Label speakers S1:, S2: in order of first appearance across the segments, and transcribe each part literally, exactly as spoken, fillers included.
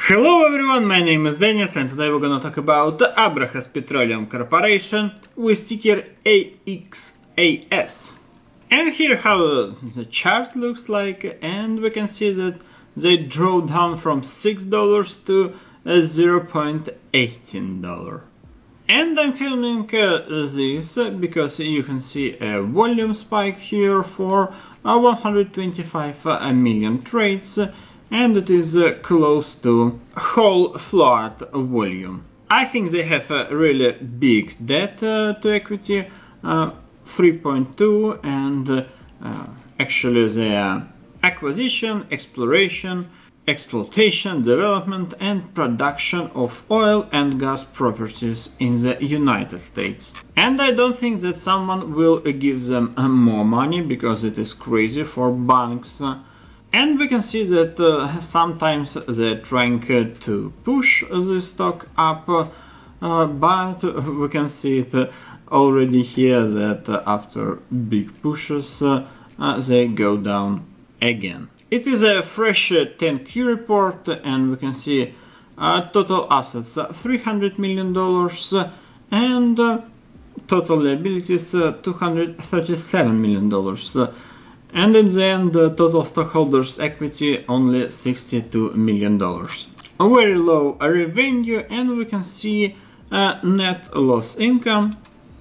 S1: Hello everyone, my name is Denis and today we're gonna talk about Abraxas Petroleum Corporation with ticker A X A S. And here how the chart looks like, and we can see that they draw down from six dollars to zero point one eight dollars. And I'm filming uh, this because you can see a volume spike here for uh, one hundred twenty-five uh, million trades, and it is uh, close to whole float volume. I think they have a really big debt uh, to equity, uh, three point two, and uh, uh, actually their acquisition, exploration, exploitation, development and production of oil and gas properties in the United States. And I don't think that someone will give them uh, more money, because it is crazy for banks. Uh, And we can see that uh, sometimes they're trying uh, to push the stock up, uh, but we can see it uh, already here that uh, after big pushes uh, uh, they go down again. It is a fresh uh, ten Q report, and we can see uh, total assets uh, three hundred million dollars uh, and uh, total liabilities uh, two hundred thirty-seven million dollars. Uh, And in the end, uh, total stockholders' equity only sixty-two million dollars. A very low revenue, and we can see uh, net loss income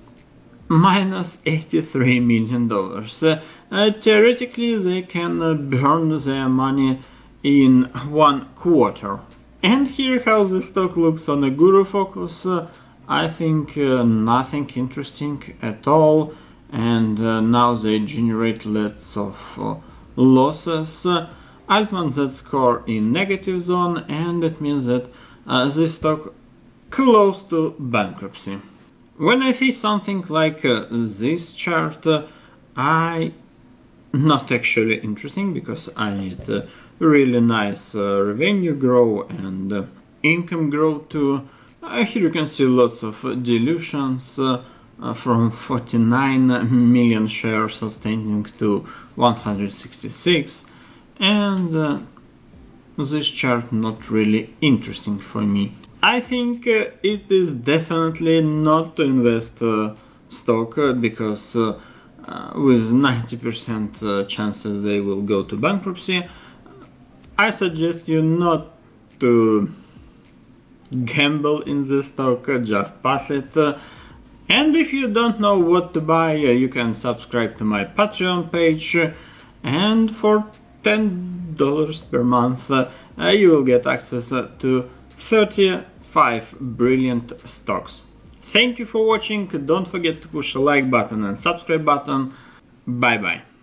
S1: minus eighty-three million dollars. Uh, uh, theoretically, they can uh, burn their money in one quarter. And here how the stock looks on a Guru Focus. Uh, I think uh, nothing interesting at all. And uh, now they generate lots of uh, losses. Uh, Altman Z score in negative zone, and it means that uh, this stock close to bankruptcy. When I see something like uh, this chart, uh, I not actually interesting, because I need uh, really nice uh, revenue grow and uh, income grow too. Uh, here you can see lots of uh, dilutions. Uh, Uh, from forty-nine million shares outstanding to one hundred sixty-six, and uh, this chart not really interesting for me. I think uh, it is definitely not to invest uh, stock, uh, because uh, uh, with ninety percent uh, chances they will go to bankruptcy. I suggest you not to gamble in this stock, uh, just pass it. Uh, And if you don't know what to buy, uh, you can subscribe to my Patreon page, uh, and for ten dollars per month uh, uh, you will get access uh, to thirty-five brilliant stocks. Thank you for watching. Don't forget to push the like button and subscribe button. Bye bye.